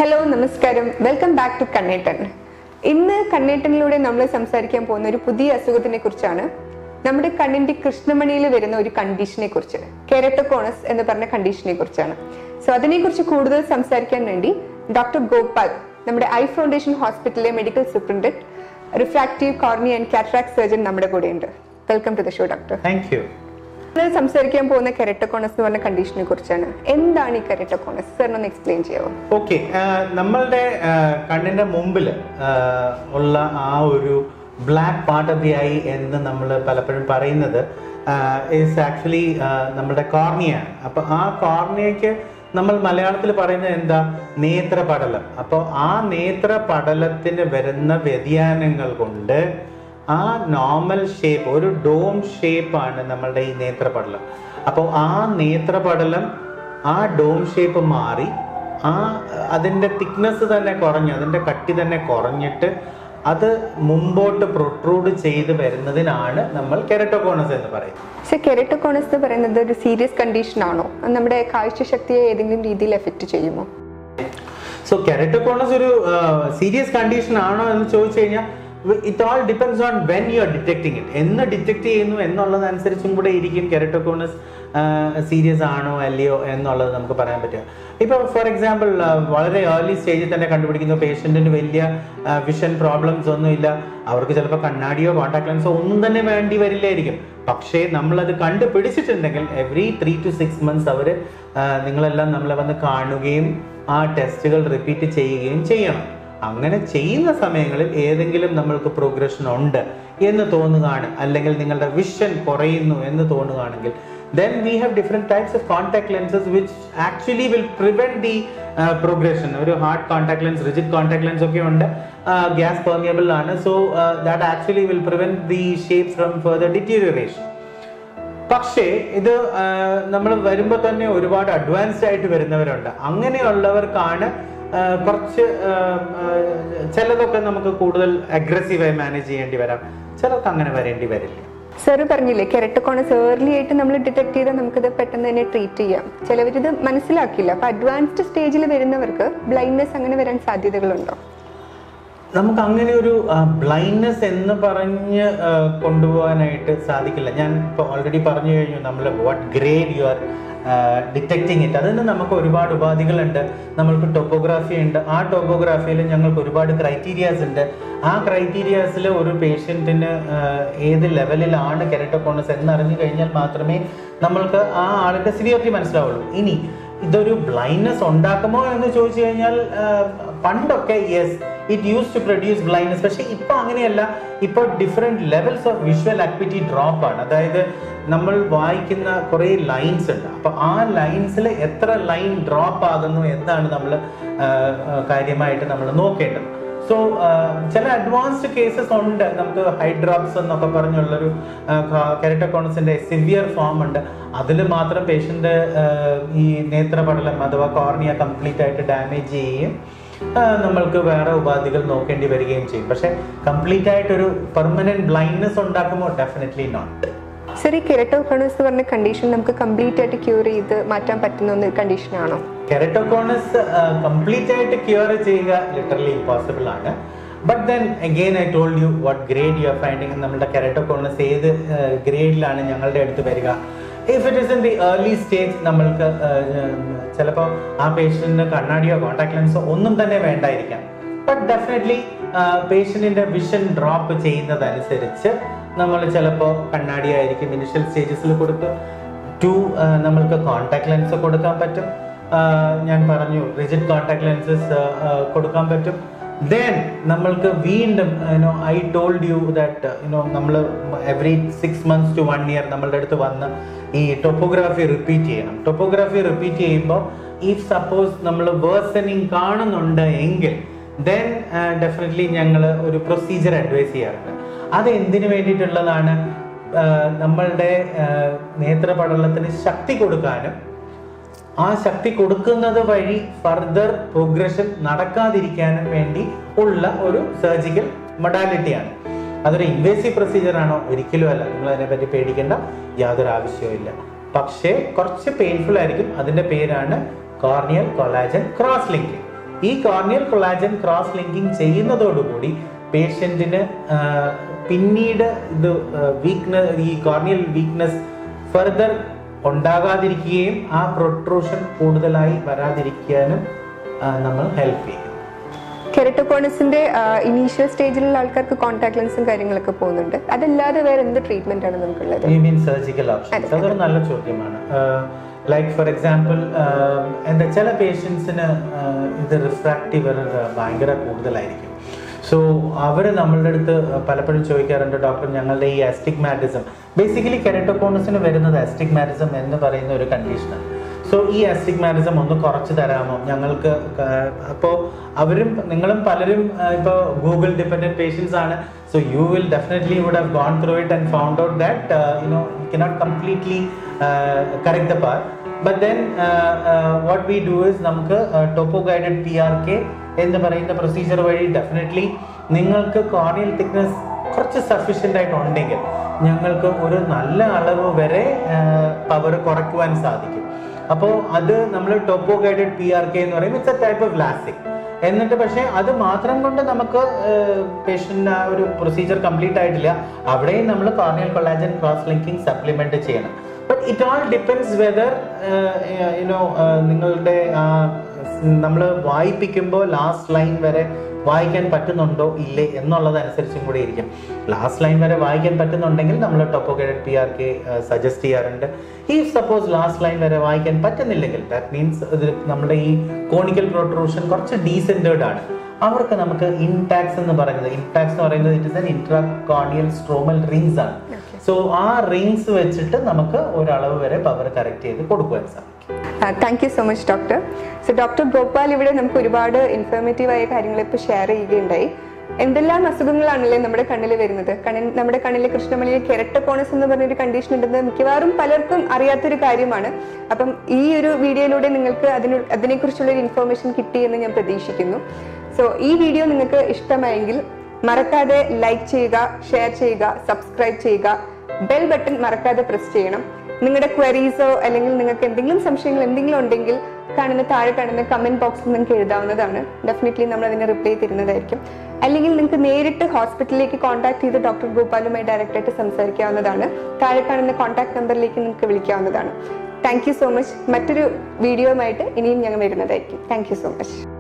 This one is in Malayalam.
ഹലോ നമസ്കാരം, വെൽക്കം ബാക്ക് ടു കണ്ണേട്ടൻ. ഇന്ന് കണ്ണേട്ടനിലൂടെ നമ്മൾ സംസാരിക്കാൻ പോകുന്ന ഒരു പുതിയ അസുഖത്തിനെ കുറിച്ചാണ്. നമ്മുടെ കണ്ണിന്റെ കൃഷ്ണമണിയിൽ വരുന്ന ഒരു കണ്ടീഷനെ കുറിച്ച്, കെരട്ടോകോണസ് എന്ന് പറഞ്ഞ കണ്ടീഷനെ കുറിച്ചാണ്. സോ അതിനെക്കുറിച്ച് കൂടുതൽ സംസാരിക്കാൻ വേണ്ടി ഡോക്ടർ ഗോപാൽ, നമ്മുടെ ഐ ഫൗണ്ടേഷൻ ഹോസ്പിറ്റലിലെ medical superintendent, refractive cornea and cataract surgeon നമ്മുടെ കൂടെ ഉണ്ട്. Welcome to the show doctor. Thank you. സംസാരിക്കാൻ പോകുന്ന കെരട്ടോകോണസ് എന്ന് പറഞ്ഞ കണ്ടീഷനെ കുറിച്ചാണ്. എന്താണ് ഈ കെരട്ടോകോണസ്? സാറിനൊന്ന് എക്സ്പ്ലെയിൻ ചെയ്യാമോ? ഓക്കെ, നമ്മളുടെ കണ്ണിന്റെ മുമ്പിൽ ഉള്ള ആ ഒരു black part of the eye എന്ന് നമ്മൾ പലപ്പോഴും പറയുന്നത് ഈസ് ആക്ച്വലി നമ്മുടെ കോർണിയാണ്. അപ്പൊ ആ കോർണിയയ്ക്ക് നമ്മൾ മലയാളത്തിൽ പറയുന്നത് എന്താ? നേത്രപടലം. അപ്പോൾ ആ നേത്രപടലത്തിന് വരുന്ന വ്യതിയാനങ്ങൾ കൊണ്ട് ആ നോർമൽ ഷേപ്പ്, ഒരു ഡോം ഷേപ്പാണ് നമ്മളുടെ ഈ നേത്രപടലം. അപ്പോൾ ആ നേത്രപടലം ആ ഡോം ഷേപ്പ് മാറി അതിൻ്റെ തിക്നെസ് തന്നെ കുറഞ്ഞ്, അതിൻ്റെ കട്ടി തന്നെ കുറഞ്ഞിട്ട് അത് മുമ്പോട്ട് പ്രൊട്രൂഡ് ചെയ്ത് വരുന്നതിനാണ് നമ്മൾ കെരട്ടോകോണസ് എന്ന് പറയുന്നത്. കെരട്ടോകോണസ് എന്ന് പറയുന്നത് ഒരു സീരിയസ് കണ്ടീഷൻ ആണോ? നമ്മുടെ കാഴ്ചശക്തിയെ ഏതെങ്കിലും രീതിയിൽ എഫക്ട് ചെയ്യുമോ? സോ കെരട്ടോകോണസ് ഒരു സീരിയസ് കണ്ടീഷൻ ആണോ എന്ന് ചോദിച്ചു കഴിഞ്ഞാൽ it all depends on when you are detecting it. എന്ന് ഡിറ്റക്ട് ചെയ്യുന്നു എന്നുള്ളതനുസരിച്ചും കൂടെ ഇരിക്കും കെരട്ടോകോണസ് സീരിയസ് ആണോ അല്ലയോ എന്നുള്ളത് നമുക്ക് പറയാൻ പറ്റുക. ഇപ്പോൾ ഫോർ എക്സാമ്പിൾ വളരെ ഏർലി സ്റ്റേജിൽ തന്നെ കണ്ടുപിടിക്കുന്ന പേഷ്യൻറ്റിന് വലിയ വിഷൻ പ്രോബ്ലംസ് ഒന്നുമില്ല, അവർക്ക് ചിലപ്പോൾ കണ്ണാടിയോ കോൺടാക്ട് ലെൻസോ ഒന്നും തന്നെ വേണ്ടി വരില്ലായിരിക്കും. പക്ഷേ നമ്മളത് കണ്ടുപിടിച്ചിട്ടുണ്ടെങ്കിൽ എവറി 3 to 6 months അവർ നിങ്ങളെല്ലാം നമ്മളെ വന്ന് കാണുകയും ആ ടെസ്റ്റുകൾ റിപ്പീറ്റ് ചെയ്യുകയും ചെയ്യണം. അങ്ങനെ ചെയ്യുന്ന സമയങ്ങളിൽ ഏതെങ്കിലും നമ്മൾക്ക് പ്രോഗ്രഷൻ ഉണ്ട് എന്ന് തോന്നുകയാണ്, അല്ലെങ്കിൽ നിങ്ങളുടെ വിഷൻ കുറയുന്നു എന്ന് തോന്നുകയാണെങ്കിൽ then we have different types of contact lenses which actually will prevent the progression. ഒരു hard contact lens, rigid contact lens ഒക്കെ ഉണ്ട്, ഗ്യാസ് പെർമിയബിൾ ആണ്. So that actually will prevent the shape from further deterioration. പക്ഷേ ഇത് നമ്മൾ വരുമ്പോൾ തന്നെ ഒരുപാട് അഡ്വാൻസ്ഡ് ആയിട്ട് വരുന്നവരുണ്ട്. അങ്ങനെയുള്ളവർക്കാണ് കുറച്ച് ചിലതൊക്കെ നമുക്ക് കൂടുതൽ അഗ്രസീവായി മാനേജ് ചെയ്യേണ്ടി വരാം, ചിലർക്ക് അങ്ങനെ വരേണ്ടി വരില്ല. സാറ് പറഞ്ഞില്ലേ കെരട്ടോകോണസ് ഏർലി ആയിട്ട് നമ്മൾ ഡിറ്റക്ട് ചെയ്താൽ നമുക്കിത് പെട്ടെന്ന് തന്നെ ട്രീറ്റ് ചെയ്യാം. ചിലവരിത് മനസ്സിലാക്കില്ല. അപ്പൊ അഡ്വാൻസ്ഡ് സ്റ്റേജിൽ വരുന്നവർക്ക് ബ്ലൈൻഡ്നെസ് അങ്ങനെ വരാൻ സാധ്യതകളുണ്ടോ? നമുക്ക് അങ്ങനെ ഒരു ബ്ലൈൻഡ്നെസ് എന്ന് പറഞ്ഞ് കൊണ്ടുപോകാനായിട്ട് സാധിക്കില്ല. ഞാൻ ഇപ്പോൾ ഓൾറെഡി പറഞ്ഞു കഴിഞ്ഞു നമ്മൾ what grade you are detecting it. അതിന് നമുക്ക് ഒരുപാട് ഉപാധികളുണ്ട്. നമ്മൾക്ക് ടോപ്പോഗ്രാഫി ഉണ്ട്. ആ ടോപ്പോഗ്രാഫിയിൽ ഞങ്ങൾക്ക് ഒരുപാട് ക്രൈറ്റീരിയാസ് ഉണ്ട്. ആ ക്രൈറ്റീരിയാസിൽ ഒരു പേഷ്യൻറ്റിന് ഏത് ലെവലിലാണ് കെരട്ടോകോണസ് എന്നറിഞ്ഞു കഴിഞ്ഞാൽ മാത്രമേ നമ്മൾക്ക് ആ ആളുടെ സിവിയറിറ്റി മനസ്സിലാവുള്ളൂ. ഇനി ഇതൊരു ബ്ലൈൻഡ്നെസ് ഉണ്ടാക്കുമോ എന്ന് ചോദിച്ചു കഴിഞ്ഞാൽ പണ്ടൊക്കെ yes it use to produce blindness. പക്ഷേ ഇപ്പോൾ അങ്ങനെയല്ല. ഇപ്പോൾ different levels of visual activity drop ആണ്. അതായത് നമ്മൾ വായിക്കുന്ന കുറേ ലൈൻസ് ഉണ്ട്. അപ്പോൾ ആ ലൈൻസിൽ എത്ര ലൈൻ ഡ്രോപ്പ് ആകുന്നു എന്നാണ് നമ്മൾ കാര്യമായിട്ട് നമ്മൾ നോക്കേണ്ടത്. സോ ചില അഡ്വാൻസ്ഡ് കേസസ് ഉണ്ട്. നമുക്ക് ഹൈഡ്രോപ്സ് എന്നൊക്കെ പറഞ്ഞുള്ളൊരു കെരട്ടോകോണസിന്റെ സിവിയർ ഫോം ഉണ്ട്. അതിൽ മാത്രം പേഷ്യന്റ് ഈ നേത്രപടലം അഥവാ കോർണിയ കംപ്ലീറ്റ് ആയിട്ട് ഡാമേജ് ചെയ്യുകയും നമ്മൾക്ക് വേറെ ഉപാധികൾ നോക്കേണ്ടി വരികയും ചെയ്യും. പക്ഷെ കംപ്ലീറ്റ് ആയിട്ടൊരു പെർമനന്റ് ബ്ലൈൻഡ്നെസ് ഉണ്ടാക്കുമോ? Definitely not. ശരി, കെരട്ടോകോണസ് പറഞ്ഞ കണ്ടീഷൻ നമുക്ക് കംപ്ലീറ്റ് ആയിട്ട് ക്യൂർ ചെയ്ത് മാറ്റാൻ പറ്റുന്ന ഒരു കണ്ടീഷനാണോ? കെരട്ടോകോണസ് കംപ്ലീറ്റ് ആയിട്ട് ക്യൂർ ചെയ്യുക ലിറ്ററലി ഇമ്പോസിബിൾ ആണ്. But then again I told you what grade you are finding. നമ്മുടെ കെരട്ടോകോണസ് ഏത് ഗ്രേഡിലാണ് ഞങ്ങളുടെ അടുത്ത് വരിക? If it is in the early stage നമ്മൾക്ക് ചിലപ്പോൾ ആ പേഷ്യന്റിന് കണ്ണാടിയോ കോൺടാക്ട് ലെൻസോ ഒന്നും തന്നെ വേണ്ടായിരിക്കാം. ബട്ട് ഡെഫിനറ്റ്ലി പേഷ്യന്റിന്റെ വിഷൻ ഡ്രോപ്പ് ചെയ്യുന്നതനുസരിച്ച് നമ്മൾ ചിലപ്പോൾ കണ്ണാടി ആയിരിക്കും ഇനിഷ്യൽ സ്റ്റേജസിൽ കൊടുക്കുക. നമ്മൾക്ക് കോൺടാക്ട് ലെൻസ് കൊടുക്കാൻ പറ്റും. ഞാൻ പറഞ്ഞു റിജിഡ് കോൺടാക്ട് ലെൻസസ് കൊടുക്കാൻ പറ്റും. ദെൻ നമ്മൾക്ക് വീണ്ടും ഐ ടോൾഡ് യു ദാറ്റ് നമ്മൾ എവറി 6 months to 1 year നമ്മളുടെ അടുത്ത് വന്ന് ഈ ടോപ്പോഗ്രാഫി റിപ്പീറ്റ് ചെയ്യണം. ടോപ്പോഗ്രാഫി റിപ്പീറ്റ് ചെയ്യുമ്പോൾ ഇഫ് സപ്പോസ് നമ്മൾ വേഴ്സണിങ് കാണുന്നുണ്ട് എങ്കിൽ ദെൻ ഡെഫിനറ്റ്ലി ഞങ്ങൾ ഒരു പ്രൊസീജിയർ അഡ്വൈസ് ചെയ്യാറുണ്ട്. അത് എന്തിനു വേണ്ടിയിട്ടുള്ളതാണ്? നമ്മളുടെ നേത്രപടലത്തിന് ശക്തി കൊടുക്കാനും ആ ശക്തി കൊടുക്കുന്നത് വഴി ഫർദർ പ്രോഗ്രഷൻ നടക്കാതിരിക്കാനും വേണ്ടി ഉള്ള ഒരു സർജിക്കൽ മൊഡാലിറ്റിയാണ്. അതൊരു ഇൻവേസീവ് പ്രൊസീജിയർ ആണോ? ഒരിക്കലും അല്ല. നിങ്ങൾ അതിനെപ്പറ്റി പേടിക്കേണ്ട യാതൊരു ആവശ്യവും. പക്ഷേ കുറച്ച് പെയിൻഫുൾ ആയിരിക്കും. അതിന്റെ പേരാണ് കോർണിയൽ കൊളാജൻ ക്രോസ് ലിങ്കിങ്. ഈ കോർണിയൽ കൊളാജൻ ക്രോസ് ലിങ്കിങ് ചെയ്യുന്നതോടുകൂടി പേഷ്യന്റിന് പിന്നീട് ഇത് ഈ കോർണിയൽ വീക്ക്നെസ് ഫർദർ ഉണ്ടാകാതിരിക്കുകയും ആ പ്രൊട്രൂഷൻ കൂടുതലായി വരാതിരിക്കാനും നമ്മൾ ഹെൽപ്പ് ചെയ്യും. കെരട്ടോകോണസിന്റെ ഇനീഷ്യൽ സ്റ്റേജിലുള്ള ആൾക്കാർക്ക് കോൺടാക്ട് ലെൻസും കാര്യങ്ങളൊക്കെ പോകുന്നുണ്ട്. അതല്ലാതെ വേറെ എന്ത് ട്രീറ്റ്മെന്റ് ആണ് നമുക്കുള്ളത്? You mean surgical options? അതൊരു നല്ല ചോദ്യമാണ്. ലൈക്ക് ഫോർ എക്സാമ്പിൾ, എന്താ ചില പേഷ്യൻസിന് ഇത് റിഫ്രാക്റ്റീവ് എറർ ഭയങ്കര കൂടുതലായിരിക്കും. സോ അവർ നമ്മളുടെ അടുത്ത് പലപ്പോഴും ചോദിക്കാറുണ്ട്, ഡോക്ടർ ഞങ്ങളുടെ ഈ അസ്റ്റിഗ്മാറ്റിസം, ബേസിക്കലി കെരട്ടോകോണസിന് വരുന്നത് അസ്റ്റിഗ്മാറ്റിസം എന്ന് പറയുന്ന ഒരു കണ്ടീഷനാണ്. സോ ഈ അസ്റ്റിഗ്മാറ്റിസം ഒന്ന് കുറച്ച് തരാമോ ഞങ്ങൾക്ക്? അപ്പോൾ നിങ്ങളും പലരും ഇപ്പോൾ ഗൂഗിൾ ഡിപ്പെൻഡന്റ് പേഷ്യൻസ് ആണ്. So you will definitely would have gone through it and found out that you cannot completely correct the part. But then what we do is നമുക്ക് ടോപ്പോ ഗൈഡഡ് PRK എന്ന് പറയുന്ന പ്രൊസീജിയർ വഴി ഡെഫിനറ്റ്ലി നിങ്ങൾക്ക് കോർണിയൽ തിക്നെസ് കുറച്ച് സഫീഷ്യൻ്റ് ആയിട്ട് ഉണ്ടെങ്കിൽ ഞങ്ങൾക്ക് ഒരു നല്ല അളവ് വരെ പവർ കുറയ്ക്കുവാൻ സാധിക്കും. അപ്പോൾ അത് നമ്മൾ ടോപ്പോ ഗൈഡഡ് PRK എന്ന് പറയും. It's a type of LASIK. എന്നിട്ട് പക്ഷേ അത് മാത്രം കൊണ്ട് നമുക്ക് പേഷ്യൻ്റ് ആ ഒരു പ്രൊസീജിയർ കംപ്ലീറ്റ് ആയിട്ടില്ല. അവിടെയും നമ്മൾ corneal collagen cross linking supplement ചെയ്യണം. But it all depends whether നിങ്ങളുടെ നമ്മൾ വായിപ്പിക്കുമ്പോൾ ലാസ്റ്റ് ലൈൻ വരെ വായിക്കാൻ പറ്റുന്നുണ്ടോ ഇല്ലേ എന്നുള്ളതനുസരിച്ചും കൂടി ഇരിക്കും. ലാസ്റ്റ് ലൈൻ വരെ വായിക്കാൻ പറ്റുന്നുണ്ടെങ്കിൽ നമ്മൾ ടോപ്പോ ഗൈഡഡ് PRK സജസ്റ്റ് ചെയ്യാറുണ്ട്. ഇഫ് സപ്പോസ് ലാസ്റ്റ് ലൈൻ വരെ വായിക്കാൻ പറ്റുന്നില്ലെങ്കിൽ ദാറ്റ് മീൻസ് ഇത് നമ്മുടെ ഈ കോണിക്കൽ പ്രൊട്രൂഷൻ കുറച്ച് ഡീസെൻറ്റേർഡ് ആണ്, അവർക്ക് നമുക്ക് ഇൻടാക്സ് എന്ന് പറയുന്നത്, ഇൻടാക്സ് എന്ന് പറയുന്നത് it is an intracorneal stromal rings ആണ്. സോ ആ റിങ്സ് വെച്ചിട്ട് നമുക്ക് ഒരളവ് വരെ പവർ കറക്റ്റ് ചെയ്ത് കൊടുക്കുവാൻ സാധിക്കും. Thank you so much doctor. So doctor Gopal ഇവിടെ നമുക്ക് ഒരുപാട് ഇൻഫോർമേറ്റീവ് ആയ കാര്യങ്ങൾ ഇപ്പോൾ ഷെയർ ചെയ്യുകയുണ്ടായി. എന്തെല്ലാം അസുഖങ്ങളാണല്ലേ നമ്മുടെ കണ്ണിൽ വരുന്നത്? നമ്മുടെ കണ്ണിലെ കൃഷ്ണമണിയിൽ കെരട്ടോകോണസ് എന്ന് പറഞ്ഞൊരു കണ്ടീഷൻ ഉണ്ടെന്ന് മിക്കവാറും പലർക്കും അറിയാത്തൊരു കാര്യമാണ്. അപ്പം ഈ ഒരു വീഡിയോയിലൂടെ നിങ്ങൾക്ക് അതിനെക്കുറിച്ചുള്ള ഒരു ഇൻഫോർമേഷൻ കിട്ടിയെന്ന് ഞാൻ പ്രതീക്ഷിക്കുന്നു. സോ ഈ വീഡിയോ നിങ്ങൾക്ക് ഇഷ്ടമായെങ്കിൽ മറക്കാതെ ലൈക്ക് ചെയ്യുക, ഷെയർ ചെയ്യുക, സബ്സ്ക്രൈബ് ചെയ്യുക, ബെൽ ബട്ടൺ മറക്കാതെ പ്രസ് ചെയ്യണം. നിങ്ങളുടെ ക്വയറീസോ അല്ലെങ്കിൽ നിങ്ങൾക്ക് എന്തെങ്കിലും സംശയങ്ങൾ എന്തെങ്കിലും ഉണ്ടെങ്കിൽ താഴെ കാണുന്ന കമന്റ് ബോക്സിൽ നിങ്ങൾക്ക് എഴുതാവുന്നതാണ്. ഡെഫിനറ്റ്ലി നമ്മൾ അതിന് റിപ്ലൈ തരുന്നതായിരിക്കും. അല്ലെങ്കിൽ നിങ്ങൾക്ക് നേരിട്ട് ഹോസ്പിറ്റലിലേക്ക് കോൺടാക്ട് ചെയ്ത് ഡോക്ടർ ഗോപാലുമായി ഡയറക്റ്റായിട്ട് സംസാരിക്കാവുന്നതാണ്. താഴെ കാണുന്ന കോൺടാക്ട് നമ്പറിലേക്ക് നിങ്ങൾക്ക് വിളിക്കാവുന്നതാണ്. Thank you so much. മറ്റൊരു വീഡിയോയുമായിട്ട് ഇനിയും ഞങ്ങൾ വരുന്നതായിരിക്കും. Thank you so much.